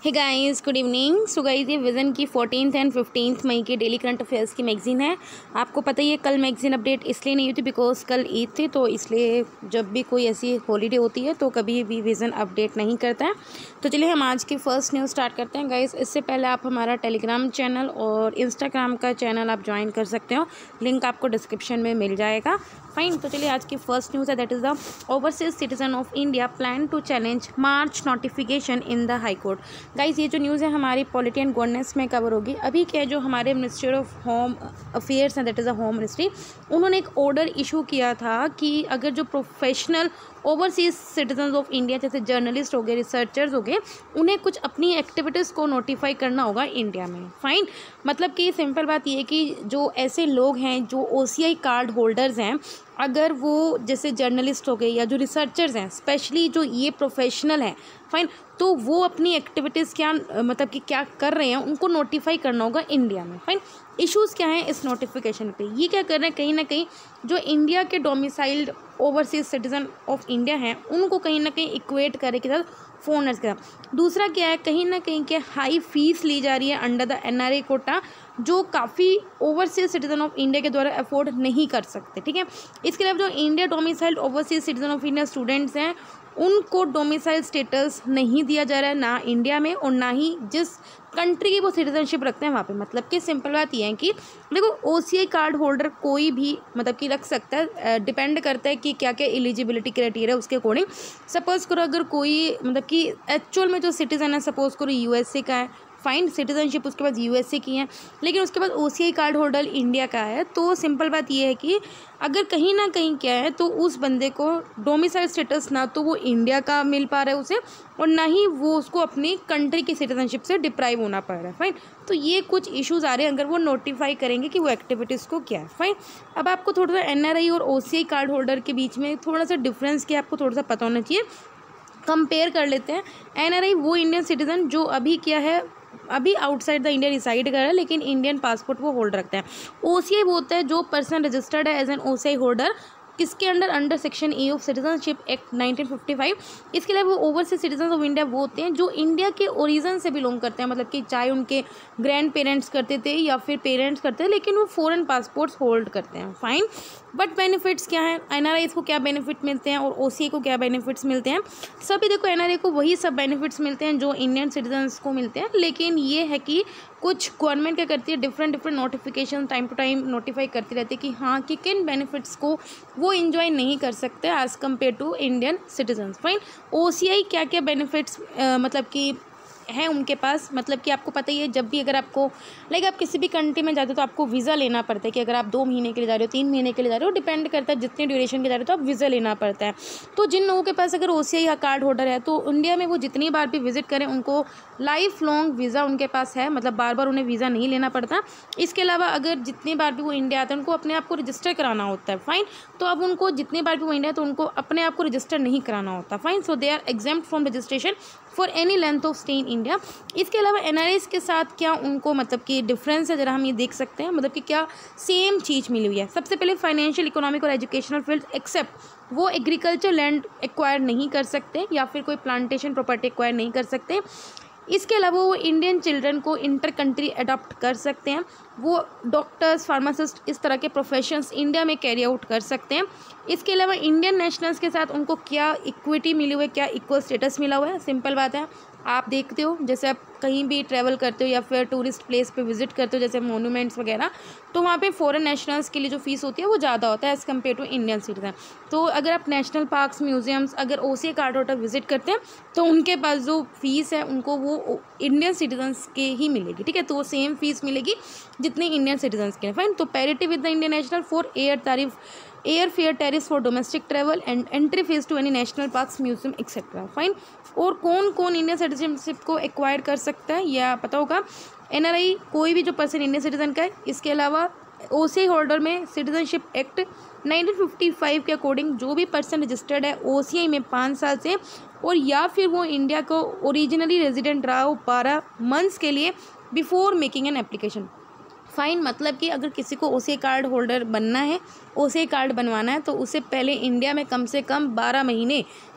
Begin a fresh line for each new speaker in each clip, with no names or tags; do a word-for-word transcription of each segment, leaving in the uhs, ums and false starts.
हे guys, good evening. So guys, ये Vision की fourteenth and fifteenth May के daily current affairs की magazine है। आपको पता ही है कल मैगज़ीन अपडेट इसलिए नहीं हुई थी बिकॉज कल ईद थी, तो इसलिए जब भी कोई ऐसी हॉलीडे होती है तो कभी भी विज़न अपडेट नहीं करता है। तो चलिए हम आज की फ़र्स्ट न्यूज़ स्टार्ट करते हैं गाइस। इससे पहले आप हमारा टेलीग्राम चैनल और इंस्टाग्राम का चैनल आप ज्वाइन कर सकते हो, लिंक आपको डिस्क्रिप्शन में मिल जाएगा। फाइन, तो चलिए आज की फर्स्ट न्यूज़ है, that is the overseas citizen of India plan to challenge March notification in the high court. Guys, ये जो न्यूज़ है हमारी पॉलिटी एंड गवर्नेंस में कवर होगी। अभी क्या है, जो हमारे मिनिस्ट्री ऑफ होम अफेयर्स हैं, that is the home ministry, उन्होंने एक ऑर्डर इशू किया था कि अगर जो professional overseas citizen of India जैसे जर्नलिस्ट हो गए, रिसर्चर्स हो गए, उन्हें कुछ अपनी एक्टिविटीज़ को नोटिफाई करना होगा इंडिया में। फाइन, मतलब कि सिंपल बात ये है कि जो ऐसे लोग हैं जो ओसीआई कार्ड होल्डर्स हैं, अगर वो जैसे जर्नलिस्ट हो गए या जो रिसर्चर्स हैं, स्पेशली जो ये प्रोफेशनल हैं, फाइन, तो वो अपनी एक्टिविटीज़ क्या मतलब कि क्या कर रहे हैं उनको नोटिफाई करना होगा इंडिया में। फाइन, इश्यूज़ क्या हैं इस नोटिफिकेशन पे, ये क्या कर रहे हैं, कहीं ना कहीं जो इंडिया के domiciled overseas citizen of India हैं उनको कहीं ना कहीं इक्वेट करे के साथ फोनर्स के साथ। दूसरा क्या है, कहीं ना कहीं के हाई फीस ली जा रही है अंडर द एनआरए कोटा, जो काफ़ी ओवरसीज सिटीजन ऑफ इंडिया के द्वारा अफोर्ड नहीं कर सकते। ठीक है, इसके अलावा जो India domiciled overseas citizen of India students हैं उनको डोमिसाइल स्टेटस नहीं दिया जा रहा है, ना इंडिया में और ना ही जिस कंट्री की वो सिटीजनशिप रखते हैं वहाँ पे। मतलब कि सिंपल बात यह है कि देखो, ओसीआई कार्ड होल्डर कोई भी मतलब कि रख सकता है, डिपेंड करता है कि क्या क्या एलिजिबिलिटी क्राइटेरिया उसके अकॉर्डिंग। सपोज़ करो अगर कोई मतलब कि एक्चुअल में जो सिटीज़न है, सपोज़ करो यूएसए का है, फाइन, सिटीजनशिप उसके पास यूएसए की है, लेकिन उसके बाद ओसीआई कार्ड होल्डर इंडिया का है, तो सिंपल बात ये है कि अगर कहीं ना कहीं क्या है तो उस बंदे को डोमिसाइल स्टेटस ना तो वो इंडिया का मिल पा रहा है उसे, और ना ही वो उसको अपनी कंट्री की सिटीजनशिप से डिप्राइव होना पड़ रहा है। फाइन, तो ये कुछ इश्यूज़ आ रहे हैं अगर वो नोटिफाई करेंगे कि वो एक्टिविटीज़ को क्या है। फाइन, अब आपको थोड़ा सा एनआरआई और ओसीआई कार्ड होल्डर के बीच में थोड़ा सा डिफरेंस क्या आपको थोड़ा सा पता होना चाहिए। कंपेयर कर लेते हैं। एनआरआई वो इंडियन सिटीजन जो अभी क्या है, अभी आउटसाइड द इंडिया रिसाइड कर रहा है लेकिन इंडियन पासपोर्ट वो होल्ड रखता है। ओसीआई वो होता है जो पर्सन रजिस्टर्ड है एज एन ओसीआई होल्डर, किसके under, under section A of citizenship act nineteen fifty five. इसके अलावा वो ओवरसीज सिटीजन ऑफ इंडिया वो होते हैं जो इंडिया के ओरिजिन से बिलोंग करते हैं, मतलब कि चाहे उनके ग्रैंड पेरेंट्स करते थे या फिर पेरेंट्स करते हैं, लेकिन वो फॉरेन पासपोर्ट्स होल्ड करते हैं। फाइन, बट बेनिफिट्स क्या हैं, एनआरआई को क्या बेनिफिट मिलते हैं और ओसीआई को क्या बेनिफिट्स मिलते हैं। सभी देखो, एनआरआई को वही सब बेनिफिट्स मिलते हैं जो इंडियन सिटीजन्स को मिलते हैं, लेकिन ये है कि कुछ गवर्नमेंट क्या करती है, different different notification time to time notify करती रहती है कि हाँ कि किन बेनिफिट्स को वो इन्जॉय नहीं कर सकते as compare to Indian citizens. Fine, OCI क्या क्या बेनिफिट्स मतलब कि हैं उनके पास, मतलब कि आपको पता ही है, जब भी अगर आपको लाइक आप किसी भी कंट्री में जाते हो तो आपको वीज़ा लेना पड़ता है कि अगर आप दो महीने के लिए जा रहे हो, तीन महीने के लिए जा रहे हो, डिपेंड करता है जितने ड्यूरेशन के जा रहे हो तो आप वीज़ा लेना पड़ता है। तो जिन लोगों के पास अगर ओसीआई या कार्ड होल्डर है तो इंडिया में वो जितनी बार भी विजिट करें उनको लाइफ लॉन्ग वीज़ा उनके पास है, मतलब बार बार उन्हें वीज़ा नहीं लेना पड़ता। इसके अलावा अगर जितनी बार भी वो इंडिया आते हैं उनको अपने आप को रजिस्टर कराना होता है। फाइन, तो अब उनको जितनी बार भी वो इंडिया तो उनको अपने आप को रजिस्टर नहीं कराना होता। Fine, so they are exempt from registration for any length of stay in India. इसके अलावा एनआरआईज़ के साथ क्या उनको मतलब कि डिफरेंस है, जरा हम ये देख सकते हैं, मतलब कि क्या सेम चीज़ मिली हुई है। सबसे पहले फाइनेंशियल, इकोनॉमिक और एजुकेशनल फील्ड, एक्सेप्ट वो एग्रीकल्चर लैंड एक्वायर नहीं कर सकते या फिर कोई प्लांटेशन प्रॉपर्टी एक्वायर नहीं कर सकते। इसके अलावा वो इंडियन चिल्ड्रन को इंटर कंट्री अडॉप्ट कर सकते हैं, वो डॉक्टर्स, फार्मासिस्ट, इस तरह के प्रोफेशंस इंडिया में कैरी आउट कर सकते हैं। इसके अलावा इंडियन नेशनल्स के साथ उनको क्या इक्विटी मिली हुई है, क्या इक्वल स्टेटस मिला हुआ है। सिंपल बात है, आप देखते हो जैसे आप कहीं भी ट्रैवल करते हो या फिर टूरिस्ट प्लेस पे विजिट करते हो जैसे मोन्यूमेंट्स वगैरह, तो वहाँ पे फॉरेन नेशनल्स के लिए जो फीस होती है वो ज़्यादा होता है as compare to Indian citizen. तो अगर आप नेशनल पार्क्स, म्यूजियम्स, अगर ओसीआई कार्ड होल्डर विजिट करते हैं तो उनके पास जो फीस है उनको वो इंडियन सिटीजन्स के ही मिलेगी। ठीक है, तो वो सेम फीस मिलेगी जितनी इंडियन सिटीजन्स के लिए। फाइन, तो parity with the Indian national for air tariff air fare tariff for domestic travel and entry fees to any national parks, museum etcetera. Fine, और कौन कौन इंडियन सिटीजनशिप को acquire कर सकता है या पता होगा, एनआरआई कोई भी जो पर्सन इंडियन सिटीजन का है। इसके अलावा ओसीआई होल्डर में citizenship act nineteen fifty five के अकॉर्डिंग जो भी पर्सन रजिस्टर्ड है ओसीआई में पाँच साल से और या फिर वो इंडिया को ओरिजिनली रेजिडेंट रहा हो बारह मंथ्स के लिए before making an application. Fine, मतलब कि अगर किसी को ओसीआई कार्ड होल्डर बनना है, ओसीआई कार्ड बनवाना है, तो उसे पहले इंडिया में कम से कम बारह महीने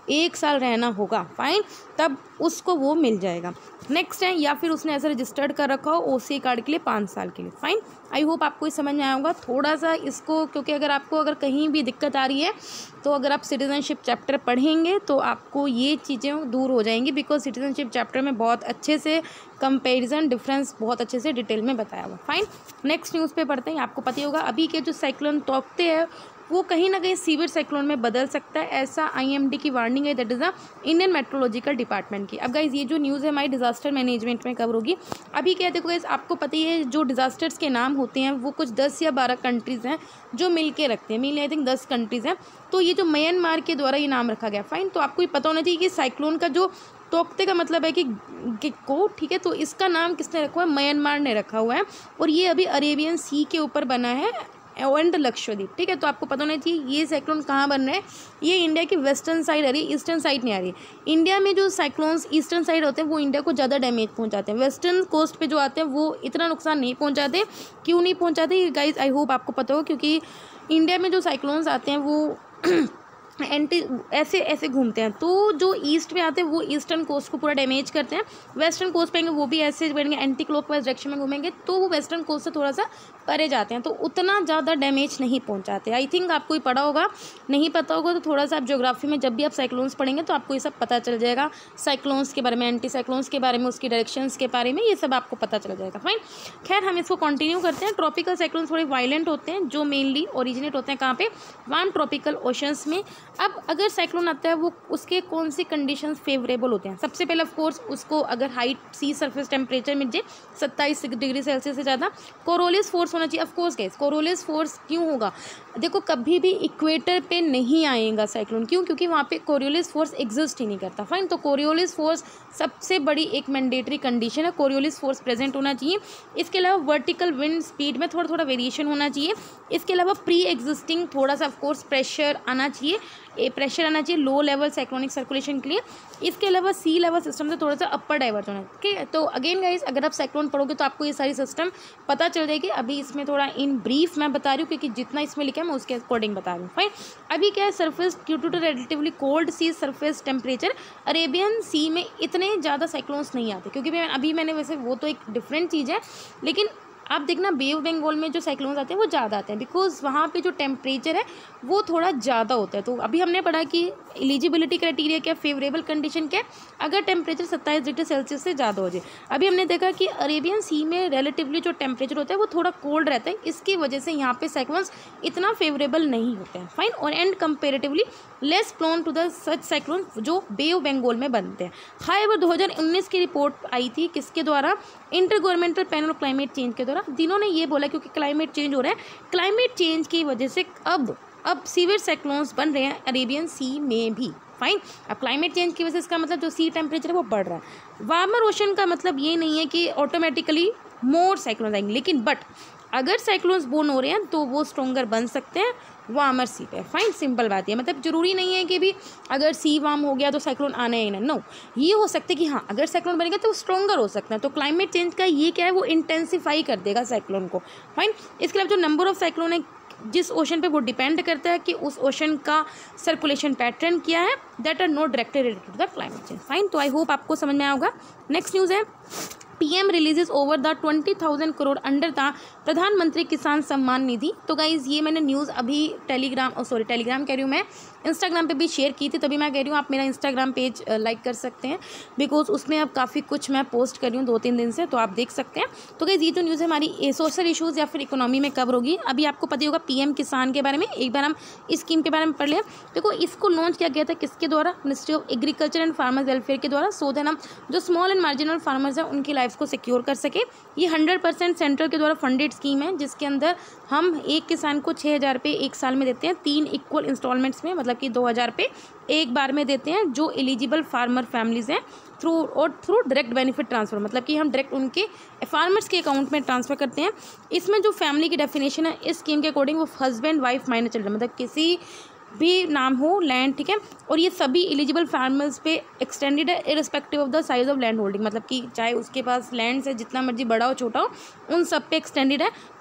एक साल रहना होगा, फाइन, तब उसको वो मिल जाएगा। नेक्स्ट है, या फिर उसने ऐसा रजिस्टर्ड कर रखा हो ओसीए कार्ड के लिए पाँच साल के लिए, फाइन। आई होप आपको ये समझ में आया होगा थोड़ा सा इसको, क्योंकि अगर आपको अगर कहीं भी दिक्कत आ रही है तो अगर आप सिटीजनशिप चैप्टर पढ़ेंगे तो आपको ये चीज़ें दूर हो जाएंगी, बिकॉज सिटीजनशिप चैप्टर में बहुत अच्छे से कंपैरिजन डिफरेंस बहुत अच्छे से डिटेल में बताया हुआ, फाइन। नेक्स्ट न्यूज़ पे पढ़ते हैं। आपको पता ही होगा अभी के जो साइक्लोन तोकते हैं वो कहीं ना कहीं सीवियर साइक्लोन में बदल सकता है, ऐसा आईएमडी की वार्निंग है, that is the Indian meteorological department की। अब गाइज ये जो न्यूज़ है हमारी डिजास्टर मैनेजमेंट में कवर होगी। अभी क्या देखो गाइज, आपको पता ही है जो डिजास्टर्स के नाम होते हैं वो कुछ दस या बारह कंट्रीज़ हैं जो मिल के रखते हैं, मेनली आई थिंक दस कंट्रीज़ हैं। तो ये जो म्यांमार के द्वारा ये नाम रखा गया, फाइन। तो आपको ये पता होना चाहिए कि साइक्लोन का जो तोकते का मतलब है कि को, ठीक है, तो इसका नाम किसने रखा हुआ है, म्यांमार ने रखा हुआ है, और ये अभी अरेबियन सी के ऊपर बना है एंड लक्षद्वीप, ठीक है। तो आपको पता होना चाहिए ये साइक्लोन कहाँ बन रहा है, ये इंडिया की वेस्टर्न साइड आ रही है, ईस्टर्न साइड नहीं आ रही है। इंडिया में जो साइक्लोन्स ईस्टर्न साइड होते हैं वो इंडिया को ज़्यादा डैमेज पहुंचाते हैं, वेस्टर्न कोस्ट पे जो आते हैं वो इतना नुकसान नहीं पहुंचाते। क्यों नहीं पहुंचाते गाइज, आई होप आपको पता हो, क्योंकि इंडिया में जो साइक्लोन्स आते हैं वो एंटी ऐसे ऐसे घूमते हैं, तो जो ईस्ट में आते हैं वो ईस्टर्न कोस्ट को पूरा डैमेज करते हैं, वेस्टर्न कोस्ट पे वो भी ऐसे बढ़ेंगे एंटी क्लॉकवाइज डायरेक्शन में घूमेंगे, तो वो वेस्टर्न कोस्ट से थोड़ा सा परे जाते हैं, तो उतना ज़्यादा डैमेज नहीं पहुंचाते। आई थिंक आपको ही पढ़ा होगा, नहीं पता होगा तो थोड़ा सा आप ज्योग्राफी में जब भी आप साइक्लोन्स पढ़ेंगे तो आपको ये सब पता चल जाएगा, साइक्लोन्स के बारे में, एंटी साइक्लोन्स के बारे में, उसकी डायरेक्शंस के बारे में, ये सब आपको पता चल जाएगा, फाइन। खैर हम इसको कंटिन्यू करते हैं। ट्रॉपिकल साइक्लोन्स थोड़े वायलेंट होते हैं, जो मेनली ओरिजिनेट होते हैं कहाँ पे, वार्म ट्रॉपिकल ओशंस में। अब अगर साइक्लोन आता है वो उसके कौन सी कंडीशंस फेवरेबल होते हैं, सबसे पहले ऑफ कोर्स उसको अगर हाइट सी सरफेस टेम्परेचर मिल जाए सत्ताईस डिग्री सेल्सियस से ज़्यादा, कोरोलिस फोर्स होना चाहिए। ऑफ कोर्स गैस कोरोलिस फोर्स क्यों होगा, देखो कभी भी इक्वेटर पे नहीं आएगा साइक्लोन, क्यों, क्योंकि वहाँ पे कोरियोलिस फोर्स एग्जिस्ट ही नहीं करता, फाइन। तो कोरियोलिस फोर्स सबसे बड़ी एक मैंडेटरी कंडीशन है, कोरियोलिस फोर्स प्रेजेंट होना चाहिए। इसके अलावा वर्टिकल विंड स्पीड में थोड़ा थोड़ा वेरिएशन होना चाहिए। इसके अलावा प्री एग्जिस्टिंग थोड़ा सा ऑफ कोर्स प्रेशर आना चाहिए, ए प्रेशर आना चाहिए लो लेवल साइक्लोनिक सर्कुलेशन के लिए। इसके अलावा सी लेवल सिस्टम से थोड़ा सा अपर डाइवर्ट होना है, ठीक है। तो अगेन गाइस अगर आप साइक्लोन पढ़ोगे तो आपको ये सारी सिस्टम पता चल जाएगी। अभी इसमें थोड़ा इन ब्रीफ मैं बता रही हूँ, क्योंकि जितना इसमें लिखा है मैं उसके अकॉर्डिंग बता रही हूँ, फाइन। अभी क्या है, surface due to relatively cold sea surface temperature, Arabian Sea में इतने ज़्यादा साइक्लोन्स नहीं आते, क्योंकि मैं अभी मैंने वैसे वो तो एक डिफरेंट चीज़ है, लेकिन आप देखना बे ऑफ बंगाल में जो साइक्लोन्स आते हैं वो ज़्यादा आते हैं, बिकॉज वहाँ पे जो टेम्परेचर है वो थोड़ा ज़्यादा होता है। तो अभी हमने पढ़ा कि एलिजिबिलिटी क्राइटेरिया क्या, फेवरेबल कंडीशन क्या, अगर टेम्परेचर सत्ताईस डिग्री सेल्सियस से ज़्यादा हो जाए। अभी हमने देखा कि अरेबियन सी में रिलेटिवली जो टेम्परेचर होता है वो थोड़ा कोल्ड रहता है, इसकी वजह से यहाँ पे साइक्लोन्स इतना फेवरेबल नहीं होते हैं, फाइन। और and comparatively less prone to the such cyclone जो बे ऑफ बंगाल में बनते हैं। हाईवर दो हज़ार उन्नीस की रिपोर्ट आई थी किसके द्वारा, inter governmental panel climate change के द्वारा। तीनों ने ये बोला क्योंकि क्लाइमेट चेंज हो रहा है, क्लाइमेट चेंज की वजह से अब अब सीवियर साइक्लोन्स बन रहे हैं अरेबियन सी में भी, फाइन। अब क्लाइमेट चेंज की वजह से इसका मतलब जो सी टेम्परेचर है वो बढ़ रहा है। वार्मर ओशन का मतलब ये नहीं है कि ऑटोमेटिकली मोर साइक्लोन्स आएंगे, लेकिन बट अगर साइक्लोन्स बोन हो रहे हैं तो वो स्ट्रोंगर बन सकते हैं वार्मर सी पे, फाइन। सिंपल बात है, मतलब जरूरी नहीं है कि भी अगर सी वार्म हो गया तो साइक्लोन आना ही ना, नो। ये हो सकता है कि हाँ अगर साइक्लोन बनेगा तो स्ट्रोंगर हो सकता है। तो क्लाइमेट चेंज का ये क्या है, वो इंटेंसिफाई कर देगा साइक्लोन को, फाइन। इसके अलावा जो नंबर ऑफ साइक्लोन है जिस ओशन पे, वो डिपेंड करता है कि उस ओशन का सर्कुलेशन पैटर्न क्या है, that are not directly related to the climate change, fine. तो आई होप आपको समझ में आया होगा। नेक्स्ट न्यूज़ है, PM releases over the twenty thousand crore under the Pradhanmantri Kisan Samman Nidhi. तो गाइज ये मैंने न्यूज़ अभी टेलीग्राम सॉरी टेलीग्राम कह रही हूँ मैं इंस्टाग्राम पे भी शेयर की थी, तभी मैं कह रही हूँ आप मेरा इंस्टाग्राम पेज लाइक कर सकते हैं, बिकॉज उसमें अब काफ़ी कुछ मैं पोस्ट कर रही हूँ दो तीन दिन से, तो आप देख सकते हैं। तो गाइज ये जो न्यूज़ है हमारी सोशल इशूज़ या फिर इकोनॉमी में कवर होगी। अभी आपको पता होगा पीएम किसान के बारे में, एक बार हम इस स्कीम के बारे में पढ़ लें। देखो इसको लॉन्च किया गया था किसके द्वारा, ministry of agriculture and farmers welfare के द्वारा, सो दैट हम जो स्मॉल एंड मार्जिनल फार्मर्स हैं उनकी लाइफ को सिक्योर कर सके। ये हंड्रेड परसेंट सेंट्रल के द्वारा फंडेड स्कीम है, जिसके अंदर हम एक किसान को छः हज़ार रुपये एक साल में देते हैं, तीन इक्वल इंस्टॉलमेंट्स में, मतलब कि दो हज़ार रुपये एक बार में देते हैं जो एलिजिबल फार्मर फैमिलीज़ हैं, थ्रू और थ्रू डायरेक्ट बेनिफिट ट्रांसफ़र, मतलब कि हम डायरेक्ट उनके फार्मर्स के अकाउंट में ट्रांसफ़र करते हैं। इसमें जो फैमिली की डेफिनेशन है इस स्कीम के अकॉर्डिंग वो हस्बैंड वाइफ माइनर चिल्ड्रन, मतलब किसी भी नाम हो लैंड, ठीक है। और ये सभी एलिजिबल फार्मर्स पे एक्सटेंडेड है irrespective of the size of land holding, मतलब कि चाहे उसके पास लैंड से जितना मर्जी बड़ा हो छोटा हो, उन सब पे एक्सटेंडेड है।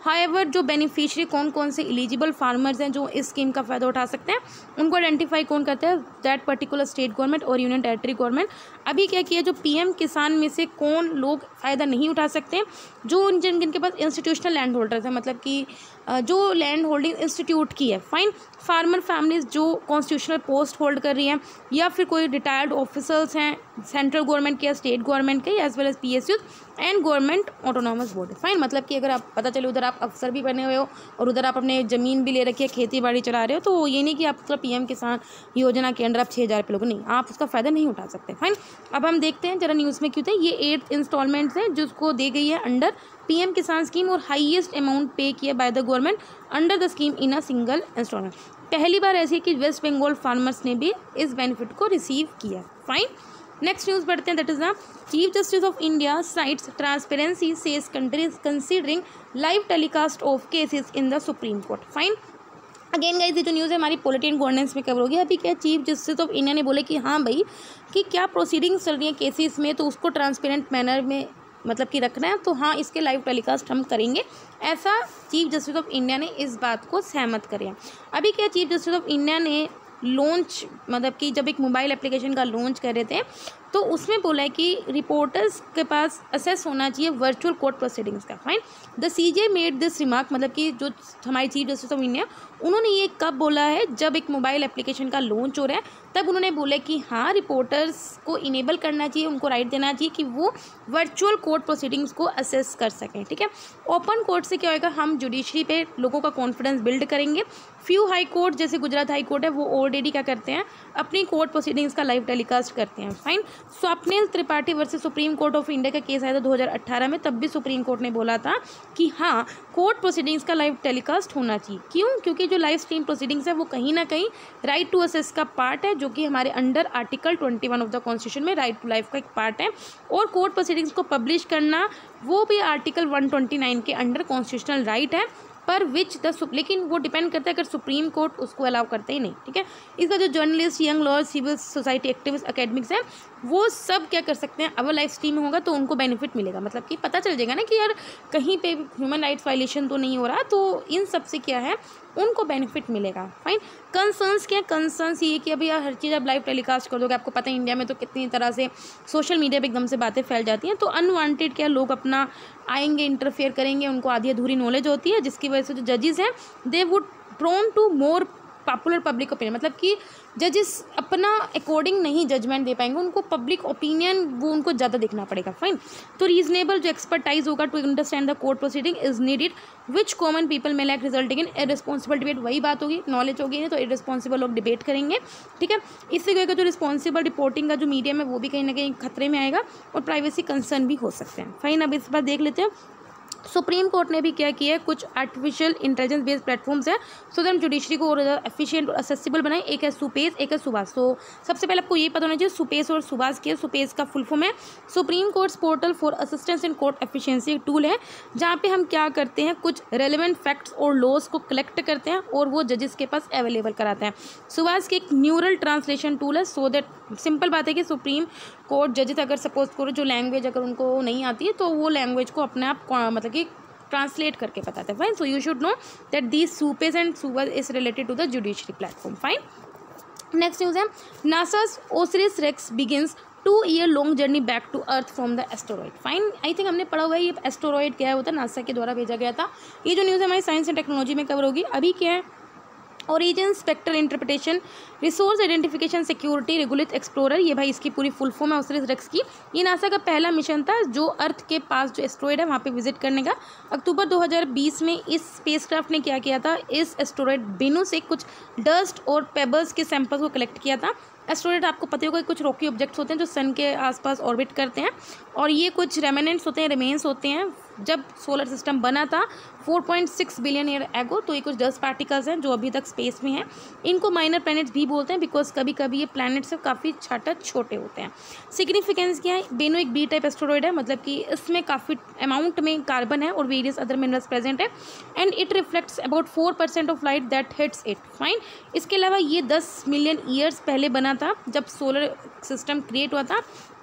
हाउएवर जो बेनिफिशियरी कौन कौन से एलिजिबल फार्मर्स हैं जो इस स्कीम का फ़ायदा उठा सकते हैं, उनको आइडेंटिफाई कौन करता है, दैट पर्टिकुलर स्टेट गवर्नमेंट और यूनियन टेरिटरी गवर्नमेंट। अभी क्या किया, जो पीएम किसान में से कौन लोग फ़ायदा नहीं उठा सकते, जो जिन जिनके पास इंस्टीट्यूशनल लैंड होल्डर्स हैं, मतलब कि जो लैंड होल्डिंग इंस्टीट्यूट की है, फाइन। फार्मर फैमिलीज जो कॉन्स्टिट्यूशनल पोस्ट होल्ड कर रही हैं, या फिर कोई रिटायर्ड ऑफिसर्स हैं सेंट्रल गवर्नमेंट के या स्टेट गवर्नमेंट के, as well as P S Us and government autonomous board, fine. मतलब कि अगर आप पता चले उधर आप अफसर भी बने हुए हो और उधर आप अपने ज़मीन भी ले रखी है, खेती बाड़ी चला रहे हो, तो ये नहीं कि आप मतलब पीएम किसान योजना के अंडर आप छः हज़ार रुपये लोग, नहीं, आप उसका फ़ायदा नहीं उठा सकते, फाइन। अब हम देखते हैं जरा न्यूज़ में क्यों थे। ये एट इंस्टॉलमेंट्स हैं जिसको दी गई है अंडर पीएम किसान स्कीम और हाईएस्ट अमाउंट पे किया by the government under the scheme in a single instalment. पहली बार ऐसी है कि वेस्ट बंगाल फार्मर्स ने भी इस बेनिफिट को रिसीव किया, फाइन। नेक्स्ट न्यूज़ पढ़ते हैं, that is the chief justice of India cites transparency says countries considering live telecast of cases in the supreme court, fine. Again guys, ये जो न्यूज़ है हमारी पॉलिटी एंड गवर्नेंस में cover होगी। अभी क्या चीफ जस्टिस ऑफ इंडिया ने बोले कि हाँ भाई, कि क्या प्रोसीडिंग्स चल रही है केसेस में, तो उसको ट्रांसपेरेंट मैनर में मतलब कि रखना है, तो हाँ इसके लाइव टेलीकास्ट हम करेंगे, ऐसा चीफ जस्टिस ऑफ इंडिया ने इस बात को सहमत करे। अभी क्या चीफ जस्टिस ऑफ इंडिया ने लॉन्च मतलब कि जब एक मोबाइल एप्लीकेशन का लॉन्च कर रहे थे, तो उसमें बोला है कि रिपोर्टर्स के पास असेस होना चाहिए वर्चुअल कोर्ट प्रोसीडिंग्स का, fine. The CJ made this remark, मतलब कि जो हमारी चीफ जस्टिस ऑफ इंडिया, उन्होंने ये कब बोला है, जब एक मोबाइल एप्लीकेशन का लॉन्च हो रहा है, तब उन्होंने बोला कि हाँ रिपोर्टर्स को इनेबल करना चाहिए, उनको राइट देना चाहिए कि वो वर्चुअल कोर्ट प्रोसीडिंग्स को असेस कर सकें, ठीक है। ओपन कोर्ट से क्या होगा, हम जुडिशरी पे लोगों का कॉन्फिडेंस बिल्ड करेंगे। फ्यू हाई कोर्ट जैसे गुजरात हाई कोर्ट है, वो ऑलरेडी क्या करते हैं, अपनी कोर्ट प्रोसीडिंग्स का लाइव टेलीकास्ट करते हैं, fine. Swapnil Tripathi versus supreme court of India का केस आया था दो हज़ार अठारह में, तब भी सुप्रीम कोर्ट ने बोला था कि हाँ कोर्ट प्रोसीडिंग्स का लाइव टेलीकास्ट होना चाहिए। क्यों? क्योंकि जो लाइव स्ट्रीम प्रोसीडिंग्स है वो कहीं ना कहीं राइट टू असेस का पार्ट है, जो कि हमारे under article twenty one of the constitution में राइट टू लाइफ का एक पार्ट है, और कोर्ट प्रोसीडिंग्स को पब्लिश करना वो भी आर्टिकल वन ट्वेंटी नाइन के अंडर कॉन्स्टिट्यूशनल राइट है, पर विच द लेकिन वो डिपेंड करता है अगर सुप्रीम कोर्ट उसको अलाउ करते ही नहीं, ठीक है। इसका जो journalist, young lawyer, civil society activist, academics हैं, वो सब क्या कर सकते हैं, अगर लाइव स्ट्रीम होगा तो उनको बेनिफिट मिलेगा, मतलब कि पता चल जाएगा ना कि यार कहीं पे ह्यूमन राइट्स वायलेशन तो नहीं हो रहा, तो इन सब से क्या है उनको बेनिफिट मिलेगा, फाइन। कंसर्न्स क्या है, कंसर्न्स ये कि अभी यार हर चीज़ आप लाइव टेलीकास्ट कर दोगे, आपको पता है इंडिया में तो कितनी तरह से सोशल मीडिया पे एकदम से बातें फैल जाती हैं, तो अनवांटेड क्या लोग अपना आएंगे, इंटरफेयर करेंगे, उनको आधी अधूरी नॉलेज होती है, जिसकी वजह से जो जजेस हैं they would prone to more popular public opinion, मतलब कि जजेस अपना अकॉर्डिंग नहीं जजमेंट दे पाएंगे, उनको पब्लिक ओपिनियन वो उनको ज़्यादा देखना पड़ेगा, फाइन। तो रीजनेबल जो एक्सपर्टाइज होगा to understand the court proceeding is needed which common people में lack resulting in irresponsible debate, वही बात होगी, नॉलेज होगी नहीं तो इररिस्पॉन्सिबल लोग डिबेट करेंगे, ठीक है। इससे क्या होगा, जो रिस्पॉन्सिबल रिपोर्टिंग का जो मीडियम है वो भी कहीं ना कहीं खतरे में आएगा और प्राइवेसी कंसर्न भी हो सकते हैं, फाइन। अब इस बार देख लेते हैं सुप्रीम कोर्ट ने भी क्या किया है, कुछ आर्टिफिशियल इंटेलिजेंस बेस्ड प्लेटफॉर्म्स हैं सो दैट हम जुडिशरी को और एफिशिएंट और एक्सेसिबल बनाए। एक है सुपेस, एक है सुबास। तो सबसे पहले आपको ये पता होना चाहिए सुपेस और सुबास क्या है। सुपेस का फुल फॉर्म है supreme courts portal for assistance in court efficiency, एक टूल है जहाँ पे हम क्या करते हैं, कुछ रेलिवेंट फैक्ट्स और लॉज को कलेक्ट करते हैं और वो जजेस के पास अवेलेबल कराते हैं। सुबास की एक न्यूरल ट्रांसलेशन टूल है सो दैट सिंपल बात है कि सुप्रीम कोर्ट जजेस अगर सपोज करो जो लैंग्वेज अगर उनको नहीं आती है तो वो लैंग्वेज को अपने आप मतलब कि ट्रांसलेट करके बताते हैं, fine. So you should know that these SUPACE and सुबास is related to the judiciary platform, fine. Next news है NASA's OSIRIS REx begins two year long journey back to earth from the asteroid, fine. I think हमने पढ़ा हुआ है ये asteroid क्या होता है, नासा के द्वारा भेजा गया था। ये जो न्यूज़ है हमारी साइंस एंड टेक्नोलॉजी में कवर होगी। अभी क्या है, origin spectral interpretation resource identification security regolith explorer, ये भाई इसकी पूरी फुल फॉर्म है ओसिरिस रेक्स की। ये नासा का पहला मिशन था जो अर्थ के पास जो एस्टेरॉइड है वहाँ पे विजिट करने का। अक्टूबर दो हज़ार बीस में इस स्पेसक्राफ्ट ने क्या किया था, इस एस्टेरॉइड बेनो से कुछ डस्ट और पेबल्स के सैंपल्स को कलेक्ट किया था। एस्टेरॉइड आपको पता होगा कुछ रॉकी ऑब्जेक्ट्स होते हैं जो सन के आसपास ऑर्बिट करते हैं और ये कुछ रेमिनेंट्स होते हैं, रिमेन्स होते हैं। जब सोलर सिस्टम बना था चार पॉइंट छह बिलियन ईयर एगो, तो ये कुछ डस्ट पार्टिकल्स हैं जो अभी तक स्पेस में हैं। इनको माइनर प्लैनेट्स भी बोलते हैं बिकॉज कभी कभी ये प्लैनेट्स से काफ़ी छाटा छोटे होते हैं। सिग्निफिकेंस क्या है, बेनो एक बी टाइप एस्टेरॉइड है, मतलब कि इसमें काफ़ी अमाउंट में कार्बन है और वेरियस अदर मिनरल्स प्रेजेंट है and it reflects about four percent of light that hits it, fine. इसके अलावा ये दस मिलियन ईयर्स पहले बना था जब सोलर सिस्टम क्रिएट हुआ था,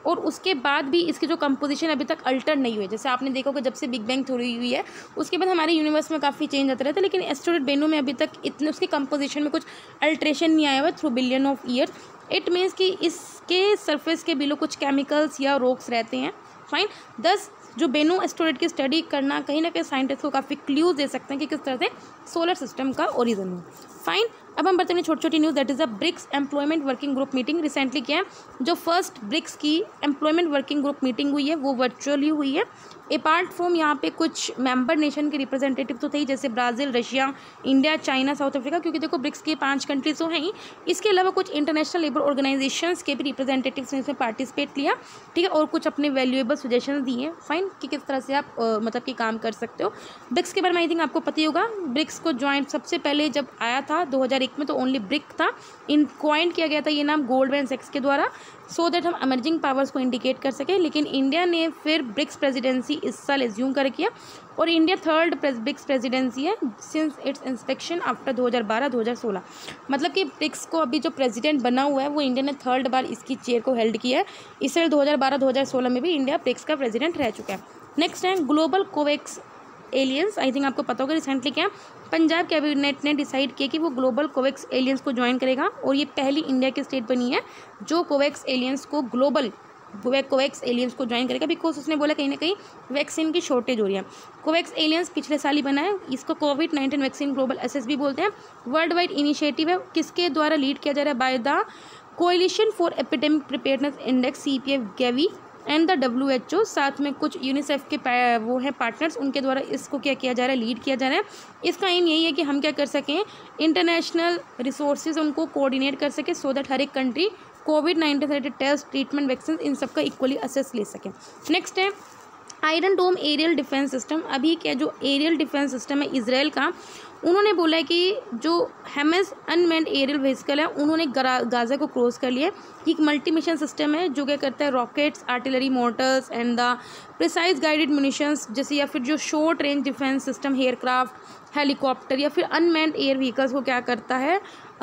और उसके बाद भी इसकी जो कंपोजिशन अभी तक अल्टर नहीं हुई। जैसे आपने देखा कि जब से बिग बैंग थ्योरी हुई है उसके बाद हमारे यूनिवर्स में काफ़ी चेंज आता रहता है, लेकिन एस्टेरॉयड बेनो में अभी तक इतने उसकी कंपोजिशन में कुछ अल्ट्रेशन नहीं आया हुआ through billion of year. It means कि इसके सरफेस के बिलो कुछ केमिकल्स या रॉक्स रहते हैं। फाइन, दस जो बेनो एस्टेरॉयड की स्टडी करना कहीं ना कहीं साइंटिस्ट को काफ़ी क्लूज दे सकते हैं कि किस तरह से सोलर सिस्टम का ओरिजिन है। फाइन, अब हम बताते हैं छोटी छोटी news. That is a BRICS employment working group meeting recently क्या है, जो फर्स्ट ब्रिक्स की एम्प्लॉयमेंट वर्किंग ग्रुप मीटिंग हुई है वो वर्चुअली हुई है। अपार्ट फ्रॉम यहाँ पे कुछ मेंबर नेशन के रिप्रेजेंटेटिव तो थे जैसे Brazil, Russia, India, China, South Africa, क्योंकि देखो ब्रिक्स के पांच कंट्रीज तो हैं ही। इसके अलावा कुछ इंटरनेशनल लेबर ऑर्गेनाइजेशंस के भी रिप्रेजेंटेटिव्स ने इसमें पार्टिसिपेट लिया, ठीक है, और कुछ अपने वैल्यूएबल सजेशन दिए हैं। फाइन, कि किस तरह से आप आ, मतलब कि काम कर सकते हो। ब्रिक्स के बारे में आई थिंक आपको पता ही होगा। ब्रिक्स को ज्वाइन सबसे पहले जब आया था दो हज़ार एक में तो ओनली ब्रिक था। इन क्वाइन किया गया था ये नाम गोल्डमैन सैक्स के द्वारा, सो दैट हम एमर्जिंग पावर्स को इंडिकेट कर सकें। लेकिन इंडिया ने फिर ब्रिक्स प्रेसिडेंसी इस साल एज्यूम कर किया और इंडिया थर्ड ब्रिक्स प्रेसिडेंसी है सिंस इट्स इंस्पेक्शन आफ्टर दो हज़ार बारह दो हज़ार सोलह। मतलब कि ब्रिक्स को अभी जो प्रेसिडेंट बना हुआ है वो इंडिया ने थर्ड बार इसकी चेयर को हेल्ड किया है। इसलिए दो हज़ार बारह दो हज़ार सोलह में भी इंडिया ब्रिक्स का प्रेसिडेंट रह चुका है। नेक्स्ट है global COVAX alliance. I think आपको पता होगा रिसेंटली क्या पंजाब कैबिनेट ने डिसाइड किया कि वो ग्लोबल कोवैक्स एलियंस को ज्वाइन करेगा और ये पहली इंडिया की स्टेट बनी है जो कोवैक्स एलियंस को ग्लोबल कोवैक्स एलियंस को ज्वाइन करेगा, बिकॉज उसने बोला कहीं ना कहीं वैक्सीन की शॉर्टेज हो रही है। कोवैक्स एलियंस पिछले साल ही बना है। इसको COVID nineteen vaccine global access भी बोलते हैं। वर्ल्ड वाइड इनिशिएटिव है, किसके द्वारा लीड किया जा रहा है, by the coalition for epidemic preparedness index C P F Gavi and the W H O, साथ में कुछ यूनिसेफ के वो हैं पार्टनर्स, उनके द्वारा इसको क्या किया जा रहा है, लीड किया जा रहा है। इसका एम यही है कि हम क्या कर सकें, इंटरनेशनल रिसोर्सेज उनको कोऑर्डिनेट कर सकें सो दैट हर एक country COVID nineteen related test, treatment, vaccine इन सब का इक्वली असेस ले सकें। नेक्स्ट है iron dome aerial defence system. अभी क्या जो एरियल डिफेंस सिस्टम है इजराइल का, उन्होंने बोला है कि जो हैमस अनमैन्ड एरियल व्हीकल है उन्होंने गाजा को क्रॉस कर लिया है। एक मल्टी मिशन सिस्टम है जो क्या करता है rockets, artillery, mortars and the precise guided munitions जैसे, या फिर जो short range defence system, aircraft, helicopter या फिर अनमैन्ड एयर व्हीकल्स को क्या करता है,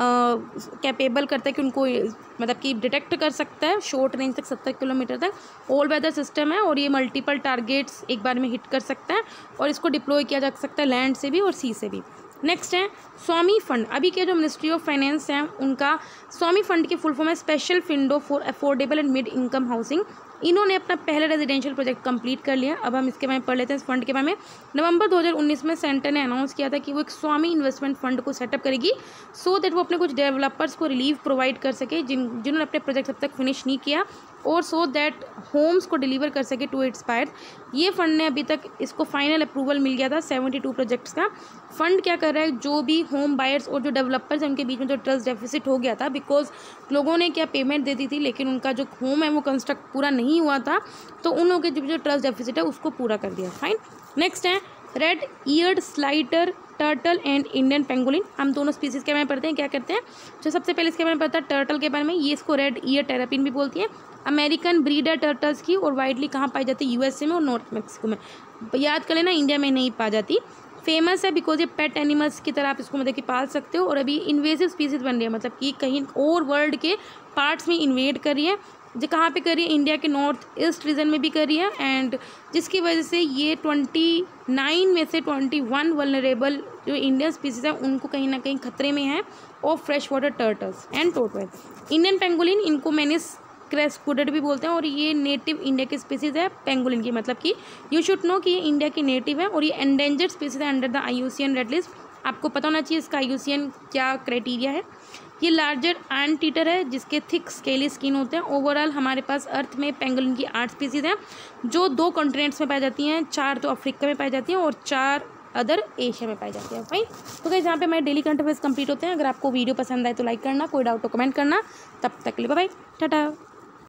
कैपेबल करता है कि उनको मतलब कि डिटेक्ट कर सकता है शॉर्ट रेंज तक सत्तर किलोमीटर तक। ऑल वेदर सिस्टम है और ये मल्टीपल टारगेट्स एक बार में हिट कर सकता है और इसको डिप्लॉय किया जा सकता है लैंड से भी और सी से भी। नेक्स्ट है स्वामी फंड। अभी के जो मिनिस्ट्री ऑफ फाइनेंस है उनका स्वामी फंड की फुल फॉर्म है special window for affordable and mid income housing. इन्होंने अपना पहला रेजिडेंशियल प्रोजेक्ट कंप्लीट कर लिया। अब हम इसके बारे में पढ़ लेते हैं इस फंड के बारे में। नवंबर दो हज़ार उन्नीस में सेंटर ने अनाउंस किया था कि वो एक स्वामी इन्वेस्टमेंट फंड को सेटअप करेगी सो दैट वो अपने कुछ डेवलपर्स को रिलीफ प्रोवाइड कर सके जिन जिन्होंने अपने प्रोजेक्ट अब तक फिनिश नहीं किया, और सो दैट होम्स को डिलीवर कर सके टू इट्स पायर। ये फंड ने अभी तक इसको फाइनल अप्रूवल मिल गया था बहत्तर प्रोजेक्ट्स का। फंड क्या कर रहा है, जो भी होम बायर्स और जो डेवलपर्स हैं उनके बीच में जो ट्रस्ट डेफिसिट हो गया था, बिकॉज लोगों ने क्या पेमेंट दे दी थी लेकिन उनका जो होम है वो कंस्ट्रक्ट पूरा नहीं हुआ था, तो उन लोगों के जो ट्रस्ट डेफिसिट है उसको पूरा कर दिया। फाइन। नेक्स्ट है red eared slider turtle and Indian pangolin. हम दोनों स्पीसीज के बारे में पढ़ते हैं। क्या करते हैं, जो सबसे पहले इसके बारे में पढ़ता है टर्टल के बारे में, ये इसको रेड ईयर टेरापिन भी बोलती है। अमेरिकन ब्रीड है टर्टल्स की और वाइडली कहाँ पाई जाती है, यूएसए में और नॉर्थ मैक्सिको में। याद कर लेना, इंडिया में नहीं पाई जाती। फेमस है बिकॉज ये पेट एनिमल्स की तरह आप इसको मतलब कि पाल सकते हो, और अभी इन्वेसिव स्पीसीज बन रही है, मतलब कि कहीं और वर्ल्ड के पार्ट्स में इन्वेड कर रही है। जो कहाँ पे कर रही है, इंडिया के नॉर्थ ईस्ट रीजन में भी कर रही है, एंड जिसकी वजह से ये ट्वेंटी नाइन में से ट्वेंटी वन वल्नरेबल जो इंडियन स्पीसीज है उनको कहीं ना कहीं खतरे में है, और fresh water turtles and tortoise. Indian pangolin, इनको मैनिस क्रेस्कुडेड भी बोलते हैं, और ये नेटिव इंडिया की स्पीसीज है पेंगोलिन की। मतलब कि यू शुड नो कि ये इंडिया की नेटिव है और ये एंडेंजर्ड स्पीसीज है under the I U C N red list. आपको पता होना चाहिए इसका आई यू सी एन क्या क्राइटेरिया है। ये लार्जर एंट ईटर है जिसके थिक स्केली स्किन होते हैं। ओवरऑल हमारे पास अर्थ में पेंगोलिन की आठ स्पीसीज हैं जो दो कॉन्टिनेंट्स में पाई जाती हैं, चार तो अफ्रीका में पाई जाती हैं और चार अदर एशिया में पाई जाती है। फाइन। तो गाइस यहाँ पे हमारे डेली करंट अफेयर्स कंप्लीट होते हैं। अगर आपको वीडियो पसंद आए तो लाइक करना, कोई डाउट तो कमेंट करना। तब तक के लिए बाय बाय, टाटा।